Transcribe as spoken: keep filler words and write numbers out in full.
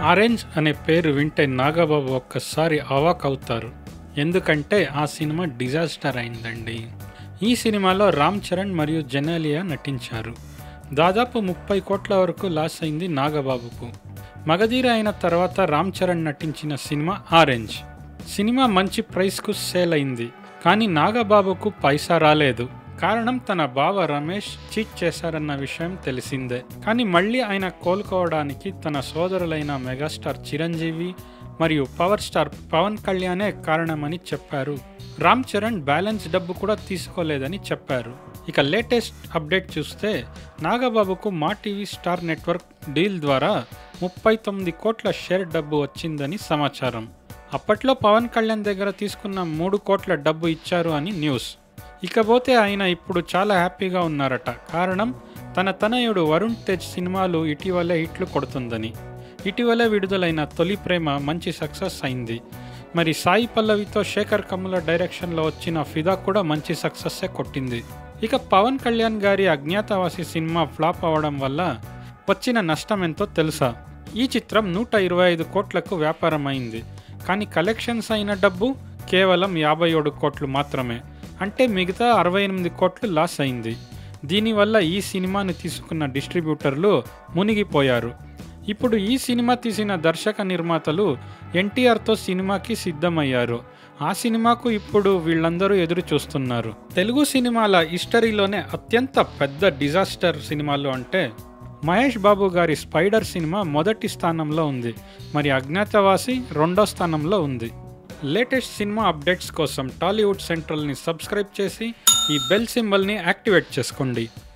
Orange అనే పేరు వింటే నాగబాబు ఒక్కసారి అవాక్ అవుతారు. ఎందుకంటే ఆ సినిమా డిజాస్టర్ అయిందండి. ఈ సినిమాలో రామ్ చరణ్ మరియు జెనెలియా నటించారు. దాదాపు ముప్పై కోట్ల వరకు లాస్ అయింది నాగబాబుకు. మగధీర అయిన తర్వాత రామ్ చరణ్ నటించిన సినిమా ఆరెంజ్. సినిమా మంచి ప్రైస్కు సేల్ అయింది, కానీ నాగబాబుకు పైసా రాలేదు. కారణం తన బావ రమేష్ చీట్ చేశారన్న విషయం తెలిసిందే. కానీ మళ్ళీ ఆయన కోలుకోవడానికి తన సోదరులైన మెగాస్టార్ చిరంజీవి మరియు పవర్ స్టార్ పవన్ కళ్యాణే కారణమని చెప్పారు. రామ్ చరణ్ బ్యాలెన్స్ డబ్బు కూడా తీసుకోలేదని చెప్పారు. ఇక లేటెస్ట్ అప్డేట్ చూస్తే నాగబాబుకు మా టీవీ స్టార్ నెట్వర్క్ డీల్ ద్వారా ముప్పై తొమ్మిది కోట్ల షేర్ డబ్బు వచ్చిందని సమాచారం. అప్పట్లో పవన్ కళ్యాణ్ దగ్గర తీసుకున్న మూడు కోట్ల డబ్బు ఇచ్చారు అని న్యూస్. ఇకపోతే ఆయన ఇప్పుడు చాలా హ్యాపీగా ఉన్నారట. కారణం తన తనయుడు వరుణ్ తేజ్ సినిమాలు ఇటీవలే హిట్లు కొడుతుందని. ఇటీవలే విడుదలైన తొలి ప్రేమ మంచి సక్సెస్ అయింది. మరి సాయి పల్లవితో శేఖర్ కమ్ముల డైరెక్షన్లో వచ్చిన ఫిదా కూడా మంచి సక్సెస్సే కొట్టింది. ఇక పవన్ కళ్యాణ్ గారి అజ్ఞాతవాసి సినిమా ఫ్లాప్ అవ్వడం వల్ల వచ్చిన నష్టం ఎంతో తెలుసా? ఈ చిత్రం నూట ఇరవై ఐదు కోట్లకు వ్యాపారం అయింది, కానీ కలెక్షన్స్ అయిన డబ్బు కేవలం యాభై ఏడు కోట్లు మాత్రమే. అంటే మిగతా అరవై ఎనిమిది కోట్లు లాస్ అయింది. దీనివల్ల ఈ సినిమాని తీసుకున్న డిస్ట్రిబ్యూటర్లు మునిగిపోయారు. ఇప్పుడు ఈ సినిమా తీసిన దర్శక నిర్మాతలు ఎన్టీఆర్తో సినిమాకి సిద్ధమయ్యారు. ఆ సినిమాకు ఇప్పుడు వీళ్ళందరూ ఎదురు చూస్తున్నారు. తెలుగు సినిమాల హిస్టరీలోనే అత్యంత పెద్ద డిజాస్టర్ సినిమాలు అంటే మహేష్ బాబు గారి స్పైడర్ సినిమా మొదటి స్థానంలో ఉంది, మరి అజ్ఞాతవాసి రెండో స్థానంలో ఉంది. లేటెస్ట్ సినిమా అప్డేట్స్ కోసం టాలీవుడ్ సెంట్రల్ని సబ్స్క్రైబ్ చేసి ఈ బెల్ సింబల్ని యాక్టివేట్ చేసుకోండి.